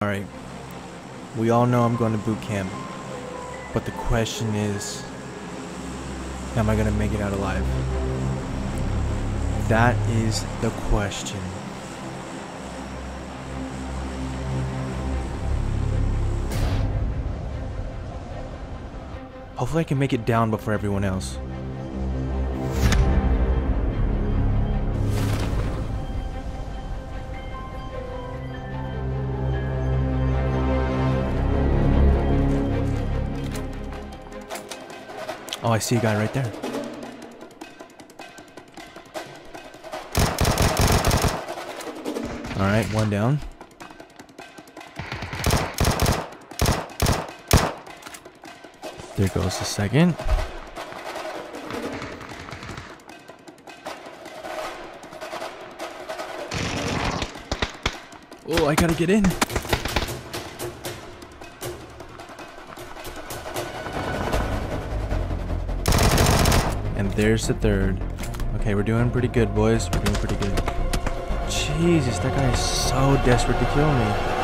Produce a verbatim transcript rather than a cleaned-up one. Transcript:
Alright, we all know I'm going to boot camp, but the question is, am I going to make it out alive? That is the question. Hopefully I can make it down before everyone else. Oh, I see a guy right there. Alright, one down. There goes the second. Oh, I gotta get in. And there's the third. Okay, we're doing pretty good, boys. We're doing pretty good. Jesus, that guy is so desperate to kill me.